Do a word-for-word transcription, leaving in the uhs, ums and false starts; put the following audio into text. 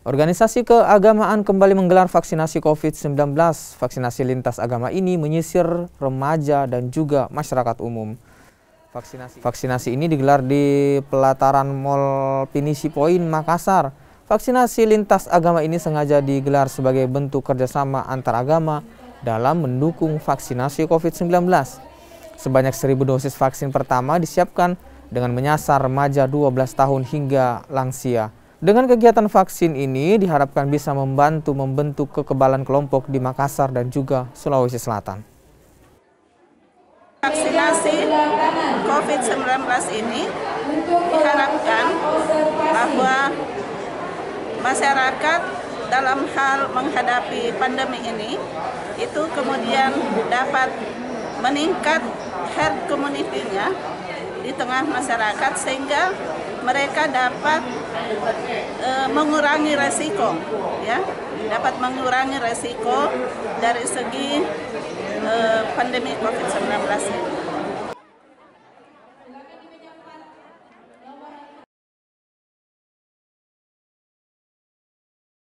Organisasi keagamaan kembali menggelar vaksinasi COVID sembilan belas. Vaksinasi lintas agama ini menyisir remaja dan juga masyarakat umum. Vaksinasi, vaksinasi ini digelar di pelataran Mall Pinisi Point, Makassar. Vaksinasi lintas agama ini sengaja digelar sebagai bentuk kerjasama antar agama dalam mendukung vaksinasi COVID sembilan belas. Sebanyak seribu dosis vaksin pertama disiapkan dengan menyasar remaja dua belas tahun hingga lansia. Dengan kegiatan vaksin ini diharapkan bisa membantu membentuk kekebalan kelompok di Makassar dan juga Sulawesi Selatan. Vaksinasi COVID sembilan belas ini diharapkan bahwa masyarakat dalam hal menghadapi pandemi ini itu kemudian dapat meningkat herd immunity-nya di tengah masyarakat sehingga mereka dapat e, mengurangi resiko, ya, dapat mengurangi resiko dari segi e, pandemi COVID sembilan belas ini.